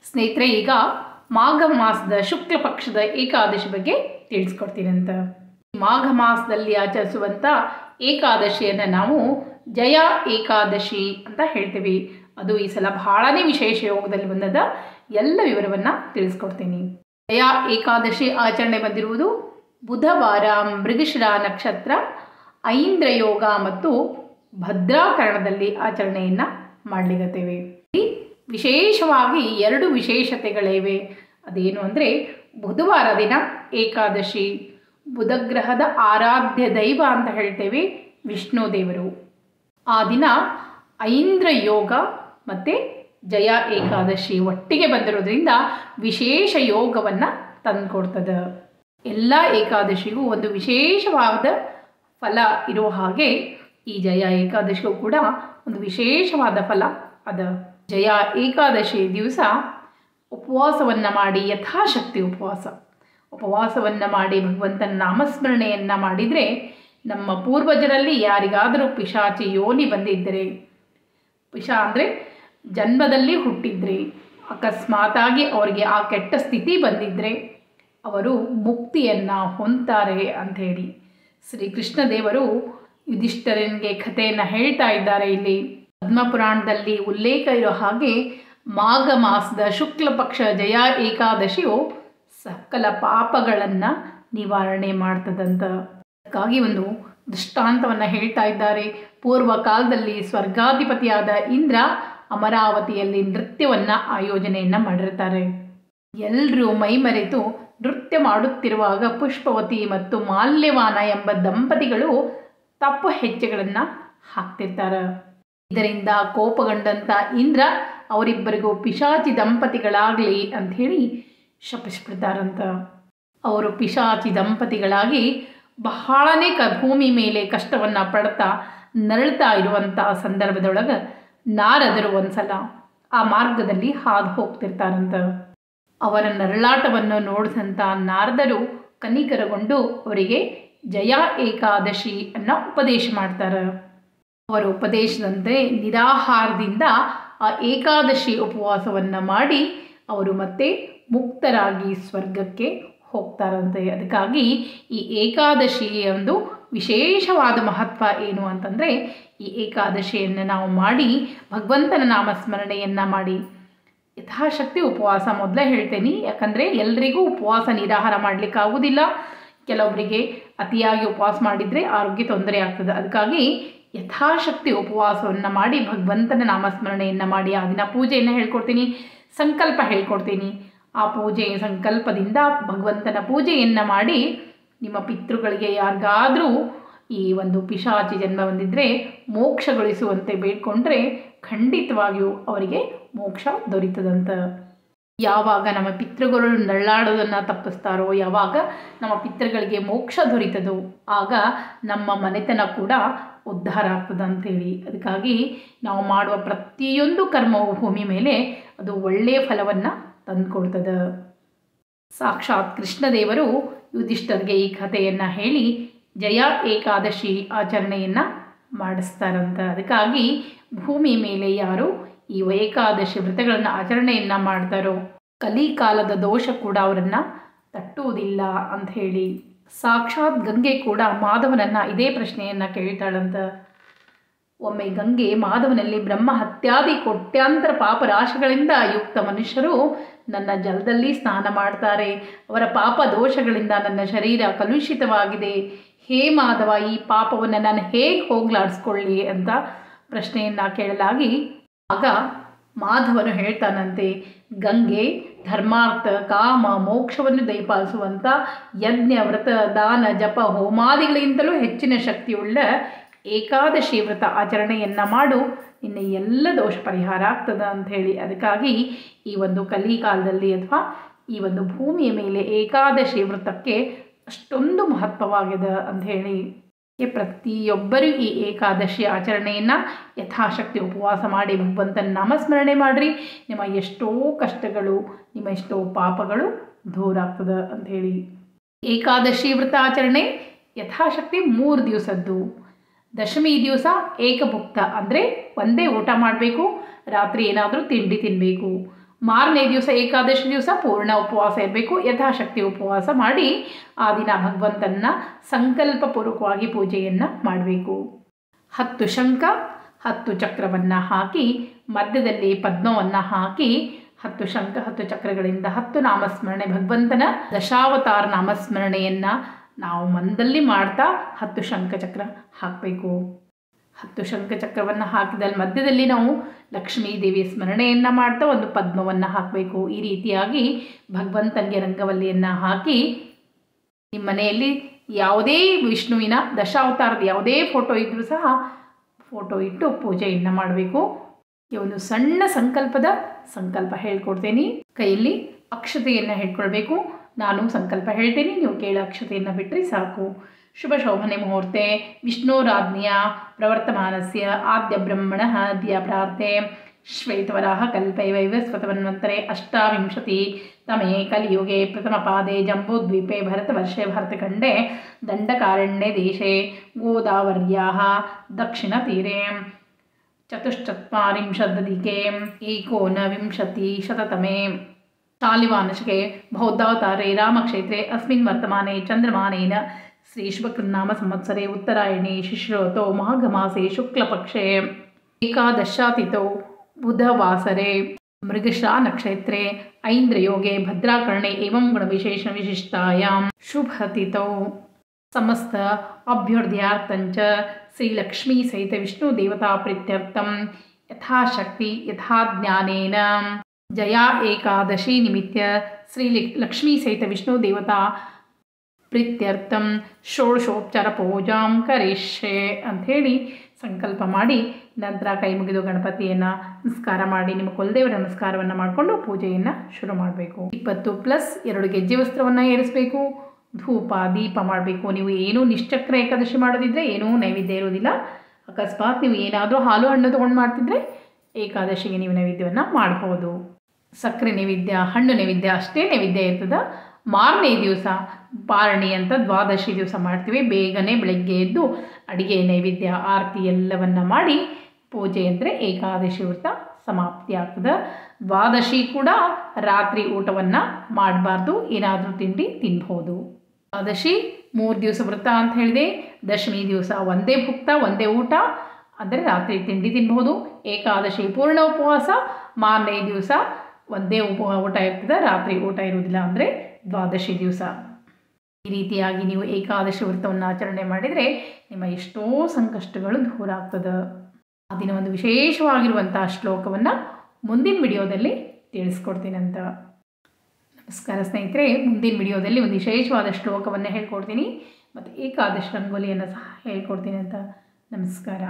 ಸ್ನೇಹಿತರೆ, ಈಗ ಮಾಘ ಮಾಸದ ಶುಕ್ಲ ಪಕ್ಷದ ಏಕಾದಶಿ ಬಗ್ಗೆ ತಿಳಿಸ್ಕೊಡ್ತೀನಂತ. ಮಾಘ ಮಾಸದಲ್ಲಿ ಆಚರಿಸುವಂಥ ಏಕಾದಶಿಯನ್ನು ನಾವು ಜಯ ಏಕಾದಶಿ ಅಂತ ಹೇಳ್ತೀವಿ. ಅದು ಈ ಸಲ ಬಹಳನೇ ವಿಶೇಷ ಯೋಗದಲ್ಲಿ ಬಂದದ ಎಲ್ಲ ವಿವರವನ್ನು ತಿಳಿಸ್ಕೊಡ್ತೀನಿ. ಜಯ ಏಕಾದಶಿ ಆಚರಣೆ ಬಂದಿರುವುದು ಬುಧವಾರ, ಮೃಗಶಿರ ನಕ್ಷತ್ರ, ಐಂದ್ರ ಯೋಗ ಮತ್ತು ಭದ್ರಾಕರಣದಲ್ಲಿ ಆಚರಣೆಯನ್ನು ಮಾಡಲಿಗತ್ತೇವೆ. ವಿಶೇಷವಾಗಿ 2 ವಿಶೇಷತೆಗಳಿವೆ. ಅದೇನು ಅಂದರೆ, ಬುಧವಾರ ದಿನ ಏಕಾದಶಿ, ಬುಧಗ್ರಹದ ಆರಾಧ್ಯ ದೈವ ಅಂತ ಹೇಳ್ತೇವೆ ವಿಷ್ಣು ದೇವರು. ಆ ದಿನ ಐಂದ್ರ ಯೋಗ ಮತ್ತು ಜಯ ಏಕಾದಶಿ ಒಟ್ಟಿಗೆ ಬಂದಿರೋದ್ರಿಂದ ವಿಶೇಷ ಯೋಗವನ್ನು ತಂದುಕೊಡ್ತದೆ. ಎಲ್ಲ ಏಕಾದಶಿಗೂ ಒಂದು ವಿಶೇಷವಾದ ಫಲ ಇರೋ ಹಾಗೆ ಈ ಜಯ ಏಕಾದಶಿಗೂ ಕೂಡ ಒಂದು ವಿಶೇಷವಾದ ಫಲ ಅದ. ಜಯ ಏಕಾದಶಿ ದಿವಸ ಉಪವಾಸವನ್ನು ಮಾಡಿ, ಯಥಾಶಕ್ತಿ ಉಪವಾಸವನ್ನು ಮಾಡಿ ಭಗವಂತನ ನಾಮಸ್ಮರಣೆಯನ್ನು ಮಾಡಿದರೆ, ನಮ್ಮ ಪೂರ್ವಜರಲ್ಲಿ ಯಾರಿಗಾದರೂ ಪಿಶಾಚಿ ಯೋನಿ ಬಂದಿದ್ದರೆ, ಅಂದರೆ ಜನ್ಮದಲ್ಲಿ ಹುಟ್ಟಿದ್ರೆ, ಅಕಸ್ಮಾತಾಗಿ ಅವರಿಗೆ ಆ ಕೆಟ್ಟ ಸ್ಥಿತಿ ಬಂದಿದ್ದರೆ ಅವರು ಮುಕ್ತಿಯನ್ನು ಹೊಂದ್ತಾರೆ ಅಂಥೇಳಿ ಶ್ರೀಕೃಷ್ಣ ದೇವರು ಯುಧಿಷ್ಠಿರನಿಗೆ ಕಥೆಯನ್ನು ಹೇಳ್ತಾ ಇದ್ದಾರೆ. ಇಲ್ಲಿ ಪದ್ಮಪುರಾಣದಲ್ಲಿ ಉಲ್ಲೇಖ ಇರೋ ಹಾಗೆ ಮಾಘ ಮಾಸದ ಶುಕ್ಲ ಪಕ್ಷ ಜಯ ಏಕಾದಶಿಯು ಸಕಲ ಪಾಪಗಳನ್ನು ನಿವಾರಣೆ ಮಾಡ್ತದಂತ. ಅದಕ್ಕಾಗಿ ಒಂದು ದೃಷ್ಟಾಂತವನ್ನು ಹೇಳ್ತಾ ಇದ್ದಾರೆ. ಪೂರ್ವ ಕಾಲದಲ್ಲಿ ಸ್ವರ್ಗಾಧಿಪತಿಯಾದ ಇಂದ್ರ ಅಮರಾವತಿಯಲ್ಲಿ ನೃತ್ಯವನ್ನು ಆಯೋಜನೆಯನ್ನು ಮಾಡಿರ್ತಾರೆ. ಎಲ್ಲರೂ ಮೈಮರೆತು ನೃತ್ಯ ಮಾಡುತ್ತಿರುವಾಗ ಪುಷ್ಪವತಿ ಮತ್ತು ಮಾಲ್ಯವಾನ ಎಂಬ ದಂಪತಿಗಳು ತಪ್ಪು ಹೆಜ್ಜೆಗಳನ್ನು ಹಾಕ್ತಿರ್ತಾರೆ. ಇದರಿಂದ ಕೋಪಗೊಂಡಂಥ ಇಂದ್ರ ಅವರಿಬ್ಬರಿಗೂ ಪಿಶಾಚಿ ದಂಪತಿಗಳಾಗಲಿ ಅಂಥೇಳಿ ಶಪಿಸ್ಬಿಡ್ತಾರಂತ. ಅವರು ಪಿಶಾಚಿ ದಂಪತಿಗಳಾಗಿ ಬಹಳನೇ ಭೂಮಿ ಮೇಲೆ ಕಷ್ಟವನ್ನು ಪಡ್ತಾ ನರಳ್ತಾ ಇರುವಂಥ ಸಂದರ್ಭದೊಳಗೆ ನಾರದರು ಒಂದ್ಸಲ ಆ ಮಾರ್ಗದಲ್ಲಿ ಹಾದು ಹೋಗ್ತಿರ್ತಾರಂತ. ಅವರ ನರಳಾಟವನ್ನು ನೋಡಿದಂಥ ನಾರದರು ಕನಿಕರಗೊಂಡು ಅವರಿಗೆ ಜಯ ಏಕಾದಶಿ ಅನ್ನೋ ಉಪದೇಶ ಮಾಡ್ತಾರೆ. ಅವರ ಉಪದೇಶದಂತೆ ನಿರಾಹಾರದಿಂದ ಆ ಏಕಾದಶಿ ಉಪವಾಸವನ್ನು ಮಾಡಿ ಅವರು ಮತ್ತೆ ಮುಕ್ತರಾಗಿ ಸ್ವರ್ಗಕ್ಕೆ ಹೋಗ್ತಾರಂತೆ. ಅದಕ್ಕಾಗಿ ಈ ಏಕಾದಶಿಯ ಒಂದು ವಿಶೇಷವಾದ ಮಹತ್ವ ಏನು ಅಂತಂದರೆ, ಈ ಏಕಾದಶಿಯನ್ನು ನಾವು ಮಾಡಿ ಭಗವಂತನ ನಾಮಸ್ಮರಣೆಯನ್ನು ಮಾಡಿ ಯಥಾಶಕ್ತಿ ಉಪವಾಸ ಮೊದಲೇ ಹೇಳ್ತೇನೆ. ಯಾಕಂದರೆ ಎಲ್ರಿಗೂ ಉಪವಾಸ ನಿರಾಹಾರ ಮಾಡಲಿಕ್ಕಾಗೋದಿಲ್ಲ. ಕೆಲವೊಬ್ಬರಿಗೆ ಅತಿಯಾಗಿ ಉಪವಾಸ ಮಾಡಿದರೆ ಆರೋಗ್ಯ ತೊಂದರೆ ಆಗ್ತದೆ. ಅದಕ್ಕಾಗಿ ಯಥಾಶಕ್ತಿ ಉಪವಾಸವನ್ನು ಮಾಡಿ ಭಗವಂತನ ನಾಮಸ್ಮರಣೆಯನ್ನು ಮಾಡಿ ಆ ದಿನ ಪೂಜೆಯನ್ನು ಹೇಳ್ಕೊಡ್ತೀನಿ, ಸಂಕಲ್ಪ ಹೇಳ್ಕೊಡ್ತೀನಿ. ಆ ಪೂಜೆ ಸಂಕಲ್ಪದಿಂದ ಭಗವಂತನ ಪೂಜೆಯನ್ನು ಮಾಡಿ ನಿಮ್ಮ ಪಿತೃಗಳಿಗೆ ಯಾರಿಗಾದರೂ ಈ ಒಂದು ಪಿಶಾಚಿ ಜನ್ಮ ಬಂದಿದ್ದರೆ ಮೋಕ್ಷಗೊಳಿಸುವಂತೆ ಬೇಡ್ಕೊಂಡ್ರೆ ಖಂಡಿತವಾಗಿಯೂ ಅವರಿಗೆ ಮೋಕ್ಷ ದೊರೀತದಂತ. ಯಾವಾಗ ನಮ್ಮ ಪಿತೃಗಳು ನರಳಾಡೋದನ್ನು ತಪ್ಪಿಸ್ತಾರೋ, ಯಾವಾಗ ನಮ್ಮ ಪಿತೃಗಳಿಗೆ ಮೋಕ್ಷ ದೊರೀತದೋ ಆಗ ನಮ್ಮ ಮನೆತನ ಕೂಡ ಉದ್ಧಾರ ಆಗ್ತದೆ ಅಂಥೇಳಿ. ಅದಕ್ಕಾಗಿ ನಾವು ಮಾಡುವ ಪ್ರತಿಯೊಂದು ಕರ್ಮವು ಭೂಮಿ ಮೇಲೆ ಅದು ಒಳ್ಳೆಯ ಫಲವನ್ನು ತಂದುಕೊಡ್ತದೆ. ಸಾಕ್ಷಾತ್ ಕೃಷ್ಣದೇವರು ಯುಧಿಷ್ಠಿರನಿಗೆ ಈ ಕಥೆಯನ್ನು ಹೇಳಿ ಜಯ ಏಕಾದಶಿ ಆಚರಣೆಯನ್ನು ಮಾಡಿಸ್ತಾರಂತ. ಅದಕ್ಕಾಗಿ ಭೂಮಿ ಮೇಲೆ ಯಾರು ಈ ಏಕಾದಶಿ ವ್ರತಗಳನ್ನು ಆಚರಣೆಯನ್ನು ಮಾಡ್ತಾರೋ ಕಲಿಕಾಲದ ದೋಷ ಕೂಡ ಅವರನ್ನು ತಟ್ಟುವುದಿಲ್ಲ ಅಂಥೇಳಿ. ಸಾಕ್ಷಾತ್ ಗಂಗೆ ಕೂಡ ಮಾಧವನನ್ನು ಇದೇ ಪ್ರಶ್ನೆಯನ್ನು ಕೇಳ್ತಾಳಂತ. ಒಮ್ಮೆ ಗಂಗೆ ಮಾಧವನಲ್ಲಿ ಬ್ರಹ್ಮ ಹತ್ಯಾದಿ ಕೋಟ್ಯಾಂತರ ಪಾಪರಾಶಿಗಳಿಂದ ಯುಕ್ತ ಮನುಷ್ಯರು ನನ್ನ ಜಲದಲ್ಲಿ ಸ್ನಾನ ಮಾಡ್ತಾರೆ, ಅವರ ಪಾಪ ದೋಷಗಳಿಂದ ನನ್ನ ಶರೀರ ಕಲುಷಿತವಾಗಿದೆ, ಹೇ ಮಾಧವ ಈ ಪಾಪವನ್ನು ನಾನು ಹೇಗೆ ಹೋಗ್ಲಾಡಿಸ್ಕೊಳ್ಳಿ ಅಂತ ಪ್ರಶ್ನೆಯನ್ನು ಕೇಳಲಾಗಿ ಆಗ ಮಾಧವನು ಹೇಳ್ತಾನಂತೆ, ಗಂಗೆ ಧರ್ಮಾರ್ಥ ಕಾಮ ಮೋಕ್ಷವನ್ನು ದಯಪಾಲಿಸುವಂಥ ಯಜ್ಞ ವ್ರತ ದಾನ ಜಪ ಹೋಮಾದಿಗಳಿಗಿಂತಲೂ ಹೆಚ್ಚಿನ ಶಕ್ತಿಯುಳ್ಳ ಏಕಾದಶಿ ವ್ರತ ಆಚರಣೆಯನ್ನು ಮಾಡು, ನಿನ್ನ ಎಲ್ಲ ದೋಷ ಪರಿಹಾರ ಆಗ್ತದೆ ಅಂಥೇಳಿ. ಅದಕ್ಕಾಗಿ ಈ ಒಂದು ಕಲಿಕಾಲದಲ್ಲಿ ಅಥವಾ ಈ ಒಂದು ಭೂಮಿಯ ಮೇಲೆ ಏಕಾದಶಿ ವ್ರತಕ್ಕೆ ಅಷ್ಟೊಂದು ಮಹತ್ವವಾಗಿದೆ ಅಂಥೇಳಿ ಪ್ರತಿಯೊಬ್ಬರೂ ಈ ಏಕಾದಶಿ ಆಚರಣೆಯನ್ನು ಯಥಾಶಕ್ತಿ ಉಪವಾಸ ಮಾಡಿ ಭಗವಂತನ ನಾಮಸ್ಮರಣೆ ಮಾಡಿರಿ. ನಿಮ್ಮ ಎಷ್ಟೋ ಕಷ್ಟಗಳು, ನಿಮ್ಮ ಎಷ್ಟೋ ಪಾಪಗಳು ದೂರ ಆಗ್ತದೆ ಅಂಥೇಳಿ. ಏಕಾದಶಿ ವ್ರತ ಆಚರಣೆ ಯಥಾಶಕ್ತಿ 3 ದಿವಸದ್ದು. ದಶಮಿ ದಿವಸ ಏಕಭುಕ್ತ ಅಂದರೆ ಒಂದೇ ಊಟ ಮಾಡಬೇಕು, ರಾತ್ರಿ ಏನಾದರೂ ತಿಂಡಿ ತಿನ್ನಬೇಕು. ಮಾರನೇ ದಿವಸ ಏಕಾದಶಿ ದಿವಸ ಪೂರ್ಣ ಉಪವಾಸ ಇರಬೇಕು. ಯಥಾಶಕ್ತಿ ಉಪವಾಸ ಮಾಡಿ ಆ ದಿನ ಭಗವಂತನ ಸಂಕಲ್ಪಪೂರ್ವಕವಾಗಿ ಪೂಜೆಯನ್ನು ಮಾಡಬೇಕು. 10 ಶಂಖ 10 ಚಕ್ರವನ್ನು ಹಾಕಿ ಮಧ್ಯದಲ್ಲಿ ಪದ್ಮವನ್ನು ಹಾಕಿ 10 ಶಂಖ 10 ಚಕ್ರಗಳಿಂದ 10 ನಾಮಸ್ಮರಣೆ, ಭಗವಂತನ ದಶಾವತಾರ ನಾಮಸ್ಮರಣೆಯನ್ನು ನಾವು ಮನದಲ್ಲಿ ಮಾಡ್ತಾ 10 ಶಂಖ ಚಕ್ರ ಹಾಕಬೇಕು. 10 ಶಂಖ ಚಕ್ರವನ್ನು ಹಾಕಿದಲ್ಲಿ ಮಧ್ಯದಲ್ಲಿ ನಾವು ಲಕ್ಷ್ಮೀ ದೇವಿಯ ಸ್ಮರಣೆಯನ್ನು ಮಾಡ್ತಾ ಒಂದು ಪದ್ಮವನ್ನು ಹಾಕಬೇಕು. ಈ ರೀತಿಯಾಗಿ ಭಗವಂತನಿಗೆ ರಂಗವಲ್ಲಿಯನ್ನು ಹಾಕಿ ನಿಮ್ಮ ಮನೆಯಲ್ಲಿ ಯಾವುದೇ ವಿಷ್ಣುವಿನ ದಶಾವತಾರದ ಯಾವುದೇ ಫೋಟೋ ಇದ್ದರೂ ಸಹ ಫೋಟೋ ಇಟ್ಟು ಪೂಜೆಯನ್ನು ಮಾಡಬೇಕು. ಈ ಒಂದು ಸಣ್ಣ ಸಂಕಲ್ಪ ಹೇಳ್ಕೊಡ್ತೀನಿ. ಕೈಯಲ್ಲಿ ಅಕ್ಷತೆಯನ್ನು ಹೇಳ್ಕೊಳ್ಬೇಕು. ನಾನು ಸಂಕಲ್ಪ ಹೇಳ್ತೀನಿ, ನೀವು ಕೇಳೋ ಅಕ್ಷತೆಯನ್ನು ಬಿಟ್ಟರೆ ಸಾಕು. ಶುಭ ಶೋಭನೆ ಮುಹೂರ್ತೆ ವಿಷ್ಣೋರಾಜ್ಞೆಯ ಪ್ರವರ್ತಮಾನಸ್ಯ ಆದ್ಯ ಬ್ರಹ್ಮಣಃ ಅದ್ಯ ಪ್ರಾರ್ತೆ ಶ್ವೇತವರಾಹ ಕಲ್ಪೆ ವೈವಸ್ವತಮನ್ವಂತರೆ 28 ಕಲಿಯುಗೆ ಪ್ರಥಮಪಾದೆ ಜಂಬೂದ್ವೀಪೆ ಭರತವರ್ಷೆ ಭರತಖಂಡೆ ದಂಡಕಾರಣ್ಯೆ ದೇಶೆ ಗೋದಾವರ್ಯಾಃ ದಕ್ಷಿಣತೀರೆ 44 1920 ಶಾಲಿವಾನಶಕೆ ಬೌದ್ಧಾವತಾರೆ ರಾಮಕ್ಷೇತ್ರೆ ಅಸ್ಮಿನ್ ವರ್ತಮಾನೆ ಚಂದ್ರಮಾನೇನ ಶ್ರೀ ಶುಭಕೃನ್ನಾಮ ಸಂವತ್ಸರೆ ಉತ್ತರಾಯಣೆ ಶಿಶ್ರೋತೋ ಮಾಘಮಾಸೆ ಶುಕ್ಲಪಕ್ಷೆ ಏಕಾದಶಾತಿಥೌ ಬುಧವಾಸರೆ ಮೃಗಶಿರಾ ನಕ್ಷತ್ರೆ ಐಂದ್ರಯೋಗೆ ಭದ್ರಾಕರ್ಣೆ ಏವಂ ಗುಣವಿಶೇಷ ವಿಶಿಷ್ಟಾಯಾಂ ಶುಭತಿಥೌ ಸಮಸ್ತ ಅಭ್ಯುದಯಾರ್ಥಂಚ ಶ್ರೀಲಕ್ಷ್ಮೀ ಸಹಿತ ವಿಷ್ಣು ದೇವತಾ ಪ್ರೀತ್ಯರ್ಥಂ ಯಥಾಶಕ್ತಿ ಯಥಾಜ್ಞಾನೇನ ಜಯಾ ಏಕಾದಶಿ ನಿಮಿತ್ತ ಶ್ರೀ ಲಕ್ಷ್ಮೀ ಸಹಿತ ವಿಷ್ಣು ದೇವತಾ ಪ್ರೀತ್ಯರ್ಥಂ ಷೋಡಶೋಪಚಾರ ಪೂಜಾಂ ಕರಿಷ್ಯೆ ಅಂಥೇಳಿ ಸಂಕಲ್ಪ ಮಾಡಿ ನಂತರ ಕೈ ಮುಗಿದು ಗಣಪತಿಯನ್ನು ನಮಸ್ಕಾರ ಮಾಡಿ ನಿಮ್ಮ ಕುಲದೇವರ ನಮಸ್ಕಾರವನ್ನು ಮಾಡಿಕೊಂಡು ಪೂಜೆಯನ್ನು ಶುರು ಮಾಡಬೇಕು. 20+2 ಗೆಜ್ಜೆ ವಸ್ತ್ರವನ್ನು ಏರಿಸಬೇಕು. ಧೂಪ ದೀಪ ಮಾಡಬೇಕು. ನೀವು ಏನೂ ನಿಶ್ಚಕ್ರ ಏಕಾದಶಿ ಮಾಡೋದಿದ್ರೆ ಏನೂ ನೈವೇದ್ಯ ಇರೋದಿಲ್ಲ. ಅಕಸ್ಮಾತ್ ನೀವು ಏನಾದರೂ ಹಾಲು ಹಣ್ಣು ತೊಗೊಂಡು ಮಾಡ್ತಿದ್ರೆ ಏಕಾದಶಿಗೆ ನೀವು ನೈವೇದ್ಯವನ್ನು ಮಾಡ್ಬೋದು. ಸಕ್ಕರೆ ನೈವೇದ್ಯ, ಹಣ್ಣು ನೈವೇದ್ಯ ಅಷ್ಟೇ ನೈವೇದ್ಯ ಇರ್ತದೆ. ಮಾರನೇ ದಿವಸ ಪಾರಣಿ ಅಂತ ದ್ವಾದಶಿ ದಿವಸ ಮಾಡ್ತೀವಿ. ಬೇಗನೆ ಬೆಳಗ್ಗೆ ಎದ್ದು ಅಡುಗೆ ನೈವೇದ್ಯ ಆರತಿ ಎಲ್ಲವನ್ನು ಮಾಡಿ ಪೂಜೆ ಅಂದರೆ ಏಕಾದಶಿ ವ್ರತ ಸಮಾಪ್ತಿ ಆಗ್ತದೆ. ದ್ವಾದಶಿ ಕೂಡ ರಾತ್ರಿ ಊಟವನ್ನು ಮಾಡಬಾರ್ದು, ಏನಾದರೂ ತಿಂಡಿ ತಿನ್ಬೋದು. ದ್ವಾದಶಿ 3 ದಿವಸ ವ್ರತ ಅಂತ ಹೇಳಿದೆ. ದಶಮಿ ದಿವಸ ಒಂದೇ ಭುಕ್ತ ಒಂದೇ ಊಟ ಅಂದರೆ ರಾತ್ರಿ ತಿಂಡಿ ತಿನ್ಬೋದು. ಏಕಾದಶಿ ಪೂರ್ಣ ಉಪವಾಸ, ಮಾರನೇ ದಿವಸ ಒಂದೇ ಊಟ ಇರ್ತದೆ, ರಾತ್ರಿ ಊಟ ಇರುವುದಿಲ್ಲ ಅಂದರೆ ದ್ವಾದಶಿ ದಿವಸ. ಈ ರೀತಿಯಾಗಿ ನೀವು ಏಕಾದಶಿ ವ್ರತವನ್ನು ಆಚರಣೆ ಮಾಡಿದರೆ ನಿಮ್ಮ ಎಷ್ಟೋ ಸಂಕಷ್ಟಗಳು ದೂರ ಆಗ್ತದೆ. ಆ ದಿನ ಒಂದು ವಿಶೇಷವಾಗಿರುವಂಥ ಶ್ಲೋಕವನ್ನು ಮುಂದಿನ ವಿಡಿಯೋದಲ್ಲಿ ತಿಳಿಸ್ಕೊಡ್ತೀನಂತ. ನಮಸ್ಕಾರ ಸ್ನೇಹಿತರೆ, ಮುಂದಿನ ವಿಡಿಯೋದಲ್ಲಿ ಒಂದು ವಿಶೇಷವಾದ ಶ್ಲೋಕವನ್ನು ಹೇಳ್ಕೊಡ್ತೀನಿ ಮತ್ತು ಏಕಾದಶಿ ರಂಗೋಲಿಯನ್ನು ಸಹ ಹೇಳ್ಕೊಡ್ತೀನಿ ಅಂತ. ನಮಸ್ಕಾರ.